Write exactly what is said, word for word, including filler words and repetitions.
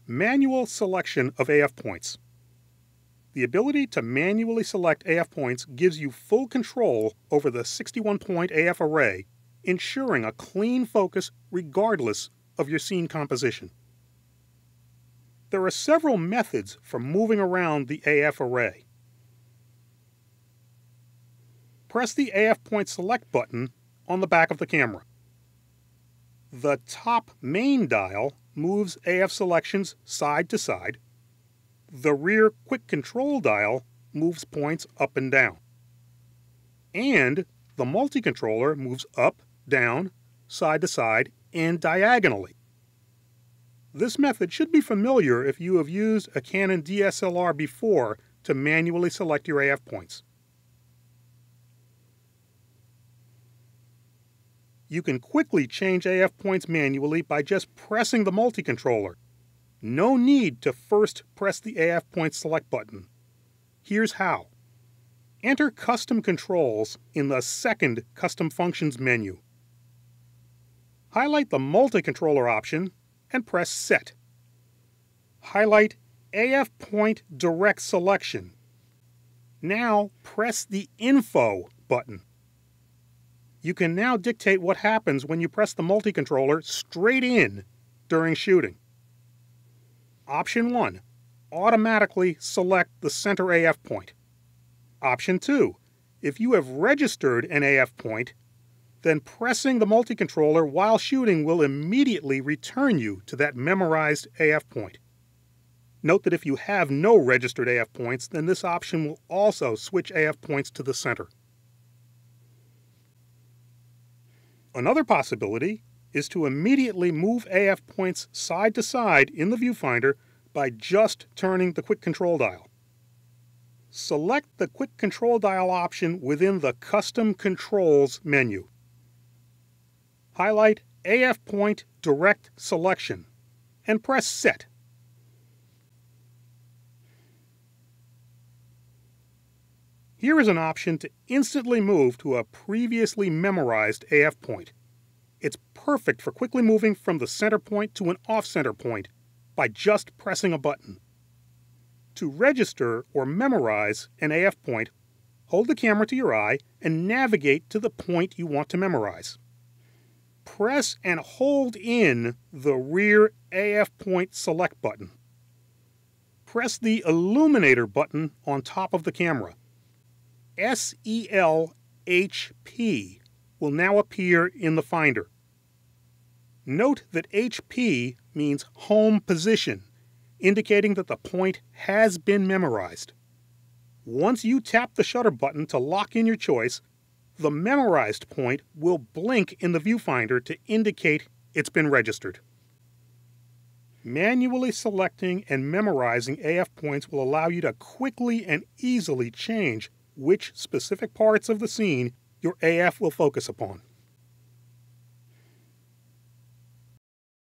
Manual selection of A F points. The ability to manually select A F points gives you full control over the sixty-one point A F array, ensuring a clean focus regardless of your scene composition. There are several methods for moving around the A F array. Press the A F Point Select button on the back of the camera. The top main dial moves A F selections side to side. The rear quick control dial moves points up and down. And the multi-controller moves up, down, side to side, and diagonally. This method should be familiar if you have used a Canon D S L R before to manually select your A F points. You can quickly change A F points manually by just pressing the multi-controller. No need to first press the A F Point Select button. Here's how. Enter Custom Controls in the second Custom Functions menu. Highlight the multi-controller option and press Set. Highlight A F Point Direct Selection. Now press the Info button. You can now dictate what happens when you press the multi-controller straight in during shooting. Option one. Automatically select the center A F point. Option two. If you have registered an A F point, then pressing the multi-controller while shooting will immediately return you to that memorized A F point. Note that if you have no registered A F points, then this option will also switch A F points to the center. Another possibility is to immediately move A F points side to side in the viewfinder by just turning the quick control dial. Select the quick control dial option within the Custom Controls menu. Highlight A F Point Direct Selection and press Set. Here is an option to instantly move to a previously memorized A F point. It's perfect for quickly moving from the center point to an off-center point by just pressing a button. To register or memorize an A F point, hold the camera to your eye and navigate to the point you want to memorize. Press and hold in the rear A F Point Select button. Press the Illuminator button on top of the camera. S E L H P will now appear in the finder. Note that H P means home position, indicating that the point has been memorized. Once you tap the shutter button to lock in your choice, the memorized point will blink in the viewfinder to indicate it's been registered. Manually selecting and memorizing A F points will allow you to quickly and easily change which specific parts of the scene your A F will focus upon.